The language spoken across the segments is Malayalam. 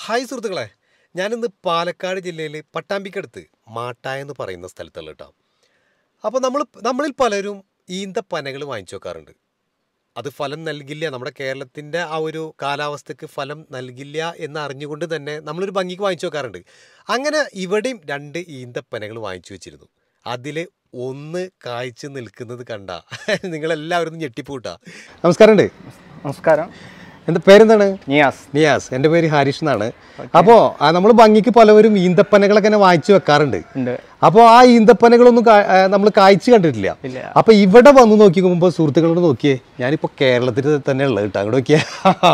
ഹായ് സുഹൃത്തുക്കളെ, ഞാനിന്ന് പാലക്കാട് ജില്ലയിൽ പട്ടാമ്പിക്കടുത്ത് മാട്ടായ എന്ന് പറയുന്ന സ്ഥലത്തുള്ള കേട്ടോ. അപ്പോൾ നമ്മളിൽ പലരും ഈന്തപ്പനകൾ വാങ്ങിച്ചു വെക്കാറുണ്ട്. അത് ഫലം നൽകില്ല, നമ്മുടെ കേരളത്തിൻ്റെ ആ ഒരു കാലാവസ്ഥയ്ക്ക് ഫലം നൽകില്ല എന്ന് അറിഞ്ഞുകൊണ്ട് തന്നെ നമ്മളൊരു ഭംഗിക്ക് വാങ്ങിച്ചു വെക്കാറുണ്ട്. അങ്ങനെ ഇവിടെയും 2 ഈന്തപ്പനകൾ വാങ്ങിച്ചു വെച്ചിരുന്നു. അതിൽ ഒന്ന് കായ്ച്ചു നിൽക്കുന്നത് കണ്ട നിങ്ങളെല്ലാവരും ഞെട്ടിപ്പോട്ടാ. നമസ്കാരമുണ്ട്. നമസ്കാരം. എൻ്റെ പേരെന്താണ്? നിയാസ്. എൻ്റെ പേര് ഹരീഷ് എന്നാണ്. അപ്പോൾ നമ്മൾ ഭംഗിക്ക് പലവരും ഈന്തപ്പനകളൊക്കെ തന്നെ വാങ്ങിച്ചു വെക്കാറുണ്ട്. അപ്പോൾ ആ ഈന്തപ്പനകളൊന്നും നമ്മൾ കായ്ച്ചു കണ്ടിട്ടില്ല. അപ്പോൾ ഇവിടെ വന്ന് നോക്കിക്കുമ്പോൾ സുഹൃത്തുക്കളോട് നോക്കിയേ, ഞാനിപ്പോൾ കേരളത്തിൽ തന്നെ ഉള്ളത് കേട്ടോ. അങ്ങോട്ട് നോക്കിയേ,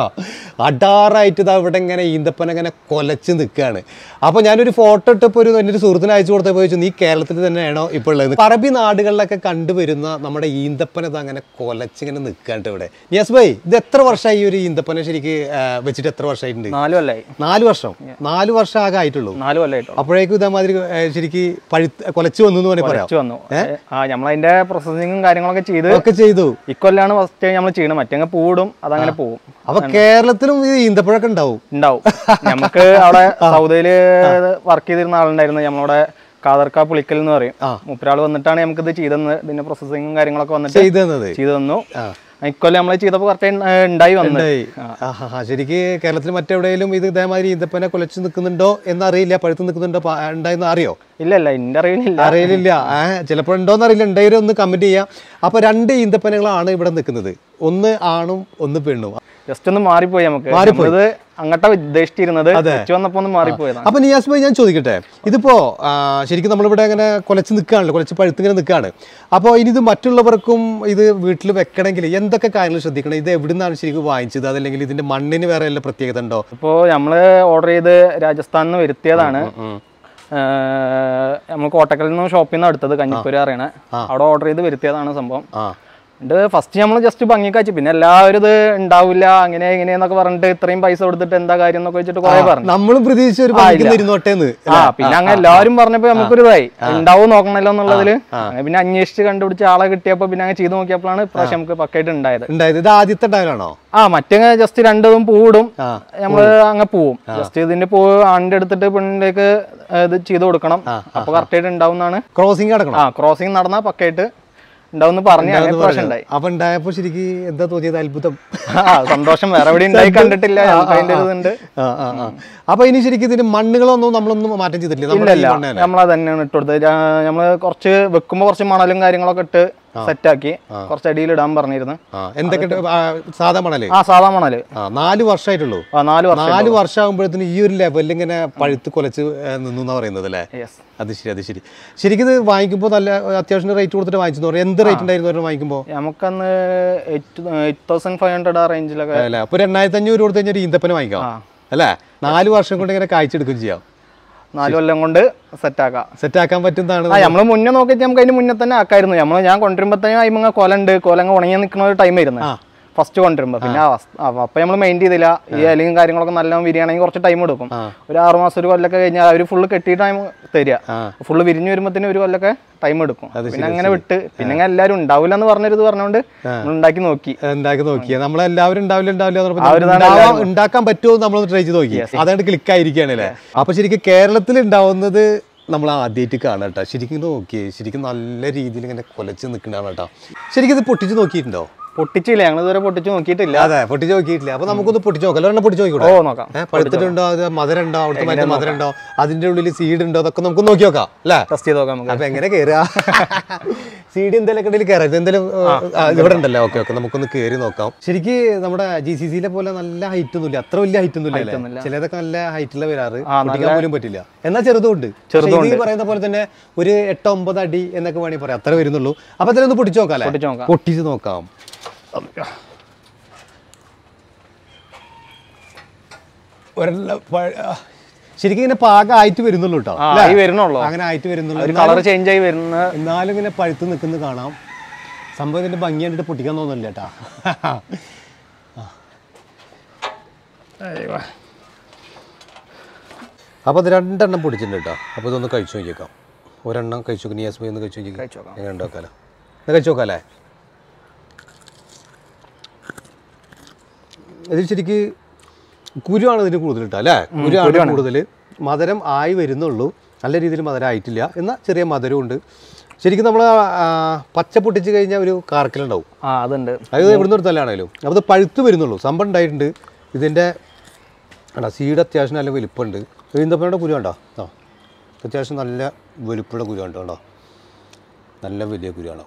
അടാറായിട്ട് ഇതാ ഇവിടെ ഇങ്ങനെ ഈന്തപ്പന ഇങ്ങനെ കൊലച്ച് നിൽക്കുകയാണ്. അപ്പോൾ ഞാനൊരു ഫോട്ടോ ഇട്ടപ്പോൾ എൻ്റെ ഒരു സുഹൃത്തിന് അയച്ചു കൊടുത്തപ്പോൾ ചോദിച്ചു, നീ കേരളത്തിൽ തന്നെയാണോ ഇപ്പോൾ ഉള്ളത്? അറബി നാടുകളിലൊക്കെ കണ്ടുവരുന്ന നമ്മുടെ ഈന്തപ്പന ഇത് അങ്ങനെ കൊലച്ചിങ്ങനെ നിൽക്കാണ്ട് ഇവിടെ. നിയാസ് ഭായ്, ഇത് എത്ര വർഷമായി ഒരു ഈന്തപ്പന ശരിക്ക് വെച്ചിട്ട് എത്ര വർഷമായിട്ടുണ്ട്? 4 വർഷം. 4 വർഷം ആകെ ആയിട്ടുള്ളൂ. 4 കൊല്ലമായിട്ടുള്ളൂ. അപ്പോഴേക്കും ഇതേമാതിരി ശരിക്ക് കൊലച്ചു വന്നു എന്ന് പറയാം. നമ്മളതിന്റെ പ്രോസസിങ്ങും കാര്യങ്ങളൊക്കെ ചെയ്തു. ഇക്കൊല്ലാണ് ഫസ്റ്റ് നമ്മൾ ചെയ്യണം. മറ്റേ പൂടും അതങ്ങനെ പോകും. അപ്പൊ കേരളത്തിലും ഈന്തപ്പഴൊക്കെ ഉണ്ടാവും. നമുക്ക് അവിടെ സൗദിയില് വർക്ക് ചെയ്തിരുന്ന ആളുണ്ടായിരുന്നു. നമ്മളവിടെ കാതർക്ക പുളിക്കൽ എന്ന് പറയും. മുപ്പരാള് വന്നിട്ടാണ് നമുക്ക് ഇത് ചെയ്തത്. ഇതിന്റെ പ്രോസസിങ്ങും കാര്യങ്ങളൊക്കെ വന്നിട്ട് ചെയ്തു തന്നു. ഇക്കൊല്ലം നമ്മൾ ചെയ്തപ്പോൾ കറക്റ്റ് ഉണ്ടായി വന്നു. ശരിക്ക് കേരളത്തിൽ മറ്റെവിടെയെങ്കിലും ഇത് ഇതേമാതിരി ഈന്തപ്പന കൊലച്ച് നിൽക്കുന്നുണ്ടോ എന്നറിയില്ല. പഴുത്ത് നിൽക്കുന്നുണ്ടോ ഉണ്ടായെന്ന് അറിയോ? ഇല്ല, എന്റെ അറിയില്ല. ചിലപ്പോൾ ഉണ്ടോന്ന് അറിയില്ല. ഉണ്ടായാലും ഒന്ന് കമന്റ് ചെയ്യാം. അപ്പൊ 2 ഈന്തപ്പനകളാണ് ഇവിടെ നിൽക്കുന്നത്. ഒന്ന് ആണും ഒന്ന് പെണ്ണും. ജസ്റ്റ് ഒന്ന് മാറിപ്പോയി. നമുക്ക് അങ്ങോട്ടാ ഉദ്ദേശിച്ചിരുന്നത്, വന്നപ്പോ ഒന്ന് മാറിപ്പോയതാണ്. അപ്പൊ നിയാസ് ഭായ്, ഞാൻ ചോദിക്കട്ടെ, ഇതിപ്പോ ശരിക്കും നമ്മളിവിടെ ഇങ്ങനെ കൊലച്ച് നിൽക്കുകയാണല്ലോ, കൊലച്ച് പഴുത്തിങ്ങനെ നിൽക്കുകയാണ്. അപ്പോൾ ഇനി ഇത് മറ്റുള്ളവർക്കും ഇത് വീട്ടിൽ വെക്കണമെങ്കിൽ എന്തൊക്കെ കാര്യങ്ങൾ ശ്രദ്ധിക്കണം? ഇത് എവിടെ നിന്നാണ് ശരിക്കും വാങ്ങിച്ചത്? അതല്ലെങ്കിൽ ഇതിന്റെ മണ്ണിന് വേറെ വല്ല പ്രത്യേകത ഉണ്ടോ? ഇപ്പോൾ നമ്മള് ഓർഡർ ചെയ്ത് രാജസ്ഥാനിൽ നിന്ന് വരുത്തിയതാണ്. നമ്മൾ കോട്ടക്കലിൽ നിന്ന് ഷോപ്പിൽ നിന്ന് എടുത്തത്, കഞ്ഞിപ്പൂര് അറിയണ അവിടെ ഓർഡർ ചെയ്ത് വരുത്തിയതാണ് സംഭവം. ഫസ്റ്റ് നമ്മൾ ജസ്റ്റ് ഭംഗിക്കാച്ചു, പിന്നെ എല്ലാവരും ഇത് ഉണ്ടാവില്ല അങ്ങനെ ഇങ്ങനെയെന്നൊക്കെ പറഞ്ഞിട്ട് ഇത്രയും പൈസ കൊടുത്തിട്ട് എന്താ കാര്യം എന്നൊക്കെ വെച്ചിട്ട് കുറെ പറഞ്ഞു. നമ്മളും പ്രതീക്ഷിച്ചു പിന്നെ അങ്ങനെ എല്ലാവരും പറഞ്ഞപ്പോ നമുക്കൊരു ഇതായി, ഉണ്ടാവും നോക്കണല്ലോ എന്നുള്ളതില്. പിന്നെ അന്വേഷിച്ച് കണ്ടുപിടിച്ച് ആളെ കിട്ടിയപ്പോ പിന്നെ അങ്ങനെ ചെയ്ത് നോക്കിയപ്പോഴാണ് ഇപ്രാവശ്യം നമുക്ക് പക്കായിട്ട് ഉണ്ടായത്. ഇത് ആദ്യത്തെ ടൈലാണോ? മറ്റേ ജസ്റ്റ് 2 പൂവിടും, നമ്മള് അങ്ങ് പോവും. ജസ്റ്റ് ഇതിന്റെ പൂവ് ആണിന്റെ എടുത്തിട്ട് പെണ്ണിലേക്ക് ഇത് ചെയ്ത് കൊടുക്കണം. അപ്പൊ കറക്റ്റായിട്ട് ഉണ്ടാവുന്നതാണ്. ക്രോസിംഗ് നടന്ന പക്കായിട്ട് ഉണ്ടാവുന്ന പറഞ്ഞു. അപ്പൊ ഉണ്ടായപ്പോ ശരിക്കും എന്താ തോന്നിയത്? അത്ഭുതം, സന്തോഷം. വേറെ എവിടെ ഉണ്ടായി കണ്ടിട്ടില്ല. അപ്പൊ ഇനി ശരിക്കും ഇതിന് മണ്ണുകളൊന്നും നമ്മളൊന്നും മാറ്റം ചെയ്തിട്ടില്ല? നമ്മളത് തന്നെയാണ് ഇട്ട് കൊടുത്തത്. നമ്മള് കുറച്ച് വെക്കുമ്പോ കുറച്ച് മണലും കാര്യങ്ങളൊക്കെ ഇട്ട് സെറ്റാക്കി കുറച്ച് അടിയിൽ ഇടാൻ പറഞ്ഞിരുന്നു. എന്തൊക്കെ? സാധാ മണല്? സാധാ മണല്. 4 വർഷമായിട്ടുള്ളൂ. 4 വർഷം ആകുമ്പോഴത്തേന് ഈ ഒരു ലെവലിൽ ഇങ്ങനെ പഴുത്ത് കൊലച്ച് നിന്നു പറയുന്നത് അല്ലേ? അത് ശരി. ശരിക്കും ഇത് വാങ്ങിക്കുമ്പോൾ നല്ല അത്യാവശ്യം റേറ്റ് കൊടുത്തിട്ട് വാങ്ങിച്ചു. എന്ത് റേറ്റ് ഉണ്ടായിരുന്നു വാങ്ങിക്കുമ്പോൾ? നമുക്കന്ന് 8500 ആ റേഞ്ചിലൊക്കെ. അല്ലേ? അപ്പൊ 2500 കൊടുത്ത് കഴിഞ്ഞാൽ ഈന്തപ്പന വാങ്ങിക്കാം അല്ലേ? 4 വർഷം കൊണ്ട് ഇങ്ങനെ കായ്ച്ചെടുക്കുകയും ചെയ്യാം. 4 കൊല്ലം കൊണ്ട് സെറ്റാക്കാൻ പറ്റുന്നതാണ്. നമ്മള് മുന്നേ നോക്കിയിട്ട് നമുക്ക് അതിന് മുന്നേ തന്നെ ആക്കായിരുന്നു. ഞാൻ കൊണ്ടുവരുമ്പോ തന്നെ അയിമ കൊലങ്ങ് ഉണങ്ങി നിൽക്കുന്ന ഒരു ടൈം ആയിരുന്നു ഫസ്റ്റ് കൊണ്ടുവരുമ്പോ. പിന്നെ അപ്പൊ നമ്മൾ മെയിൻ ചെയ്തില്ല. ഈ അല്ലെങ്കിൽ കാര്യങ്ങളൊക്കെ നല്ല വിരിയാണെങ്കിൽ കുറച്ച് ടൈം എടുക്കും. ഒരു 6 മാസം 1 കൊല്ലൊക്കെ കഴിഞ്ഞാൽ അവര് ഫുള്ള് കെട്ടിയിട്ട് ടൈം തരിക. ഫുള്ള് വിരിഞ്ഞു വരുമ്പോഴത്തേന് 1 കൊല്ലൊക്കെ ടൈം എടുക്കും. പിന്നെ അങ്ങനെ വിട്ട് പിന്നെ എല്ലാവരും ഉണ്ടാവില്ല എന്ന് പറഞ്ഞോണ്ട് ഉണ്ടാക്കി നോക്കി. നമ്മളെല്ലാവരും ഉണ്ടാക്കാൻ പറ്റുമോ നമ്മൾ ട്രൈ ചെയ്ത് നോക്കി. അതായത് ക്ലിക്ക് ആയിരിക്കുകയാണല്ലേ? അപ്പൊ ശരിക്കും കേരളത്തിൽ ഉണ്ടാവുന്നത് നമ്മൾ ആദ്യമായിട്ട് കാണാം കേട്ടോ. ശരിക്കും നോക്കിയേ, ശരിക്കും നല്ല രീതിയിൽ ഇങ്ങനെ കൊലച്ച് നിൽക്കുന്നതാണ് കേട്ടോ. ശരിക്കും ഇത് പൊട്ടിച്ച് നോക്കിയിട്ടുണ്ടോ? പൊട്ടിച്ചില്ല, ഞങ്ങൾ ഇതുവരെ പൊട്ടിച്ച് നോക്കിയിട്ടില്ല. അതെ, പൊട്ടിച്ച് നോക്കിയിട്ടില്ല. അപ്പൊ നമുക്കൊന്ന് പൊട്ടിച്ച് നോക്കാം. പൊട്ടിച്ച് നോക്കിക്കൂടെ? പഴുത്തിട്ടുണ്ടോ? അത് മധുരം ഉണ്ടോ? അവിടുത്തെ മറ്റേ മധുരം ഉണ്ടോ? അതിന്റെ ഉള്ളിൽ സീഡ് ഉണ്ടോ? അതൊക്കെ നമുക്ക് നോക്കി നോക്കാം അല്ലേ? ടെസ്റ്റ് ചെയ്ത് നോക്കാം. അപ്പൊ എങ്ങനെ കയറുക? സീഡ് എന്തെങ്കിലും ഇടയിൽ കയറാം. എന്തെങ്കിലും ഇവിടെ ഉണ്ടല്ലോ. ഓക്കെ, നമുക്കൊന്ന് കയറി നോക്കാം. ശരിക്ക് നമ്മുടെ GCCയിലെ പോലെ നല്ല ഹൈറ്റ് ഒന്നുമില്ല, അത്ര വലിയ ഹൈറ്റ് ഒന്നുമില്ല. ചിലതൊക്കെ നല്ല ഹൈറ്റുള്ള വരാറ്, പൊട്ടിക്കാൻ പോലും പറ്റില്ല. എന്നാൽ ചെറുതുണ്ട്. പറയുന്ന പോലെ തന്നെ ഒരു 8-9 അടി എന്നൊക്കെ വേണമെങ്കിൽ പറയാം, അത്ര വരുന്നുള്ളൂ. അപ്പൊ അതിലൊന്ന് പൊട്ടിച്ച് നോക്കാം അല്ലേ? പൊട്ടിച്ച് നോക്കാം. ശരിക്കും ഇങ്ങനെ പാകമായിട്ട് വരുന്നുള്ളൂ കേട്ടോ. അങ്ങനെ ആയിട്ട് വരുന്നുള്ളൂ. കളർ ചേഞ്ച് ആയി വരുന്ന, എന്നാലും ഇങ്ങനെ പഴുത്ത് നിൽക്കുന്നത് കാണാം. സംഭവം ഇതിന്റെ ഭംഗി കണ്ടിട്ട് പൊട്ടിക്കാൻ തോന്നുന്നില്ല കേട്ടാ. അപ്പൊ അത് 2 എണ്ണം പൊടിച്ചിട്ടുണ്ട് കേട്ടോ. അപ്പൊ ഇതൊന്ന് കഴിച്ചു നോക്കിയേക്കാം. ഒരെണ്ണം കഴിച്ചു നോക്കി. നിയാസ് ഭായ് ഒന്ന് കഴിച്ചു നോക്കി. എങ്ങനെ ഉണ്ടാക്കാലോ? കഴിച്ചു നോക്കാല്ലേ? ഇത് ശരിക്ക് കുരുവാണ് ഇതിന് കൂടുതൽ കിട്ടുക അല്ലേ? കുരുവാണ് കൂടുതൽ. മധുരം ആയി വരുന്നുള്ളൂ, നല്ല രീതിയിൽ മധുരം ആയിട്ടില്ല, എന്നാൽ ചെറിയ മധുരമുണ്ട്. ശരിക്കും നമ്മൾ പച്ച പൊട്ടിച്ച് കഴിഞ്ഞാൽ ഒരു കാർക്കലുണ്ടാവും. അതുണ്ട്, അത് എവിടുന്ന് എടുത്താലാണേലും. അപ്പോൾ അത് പഴുത്ത് വരുന്നുള്ളൂ. സംഭവം ഉണ്ടായിട്ടുണ്ട്. ഇതിൻ്റെ സീഡ് അത്യാവശ്യം നല്ല വലിപ്പമുണ്ട്. ഈന്തപ്പനയുടെ കുരു കണ്ടോ? അത്യാവശ്യം നല്ല വലിപ്പമുള്ള കുരു കണ്ടോ? നല്ല വലിയ കുരുവാണോ?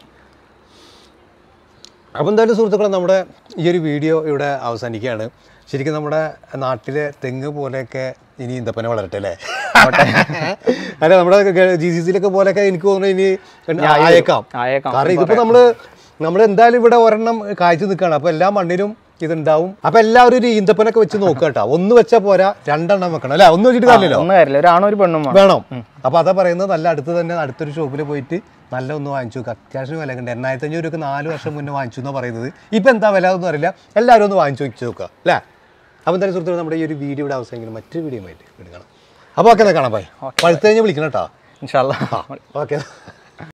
അപ്പോൾ എന്തായാലും സുഹൃത്തുക്കളെ, നമ്മുടെ ഈ ഒരു വീഡിയോ ഇവിടെ അവസാനിക്കുകയാണ്. ശരിക്കും നമ്മുടെ നാട്ടിലെ തെങ്ങ് പോലെയൊക്കെ ഇനി ഈന്തപ്പന വളരട്ടെ അല്ലേ? അല്ല, നമ്മുടെ GCC പോലെയൊക്കെ എനിക്ക് തോന്നുന്നു ഇനി ആയേക്കാം. കാരണം ഇതിപ്പോൾ നമ്മൾ എന്തായാലും ഇവിടെ ഒരെണ്ണം കായ്ച്ചു നിൽക്കുകയാണ്. അപ്പോൾ എല്ലാ മണ്ണിലും ഇതുണ്ടാവും. അപ്പോൾ എല്ലാവരും ഒരു ഈന്തപ്പനൊക്കെ വെച്ച് നോക്കുക കേട്ടോ. ഒന്ന് വെച്ചാൽ പോരാ, 2 എണ്ണം വെക്കണം അല്ലേ? ഒന്ന് വെച്ചിട്ട് കാര്യമില്ലല്ലോ, വേണം. അപ്പോൾ അതാ പറയുന്നത്, നല്ല അടുത്ത് തന്നെ അടുത്തൊരു ഷോപ്പിൽ പോയിട്ട് നല്ല ഒന്ന് വാങ്ങിച്ചു നോക്കുക. അത്യാവശ്യം വില ഉണ്ട്. 8500 രൂപയ്ക്ക് 4 വർഷം മുന്നേ വാങ്ങിച്ചു എന്നാണ് പറയുന്നത്. ഇപ്പം എന്താ വില ഒന്നും അറിയില്ല. എല്ലാവരും ഒന്ന് വാങ്ങിച്ചു വെച്ച് നോക്കുക അല്ലേ? അപ്പോൾ എന്തായാലും സുഹൃത്തുക്കൾ, നമ്മുടെ ഈ ഒരു വീഡിയോ ഇവിടെ അവസാനിക്കണം. മറ്റൊരു വീഡിയോ ആയിട്ട് കാണാം. അപ്പോൾ ഓക്കെ, കാണാം. ബൈ. പഴുത്ത് കഴിഞ്ഞ് വിളിക്കണം കേട്ടോ. ഇൻഷാ അല്ലാഹ്. ഓക്കെ.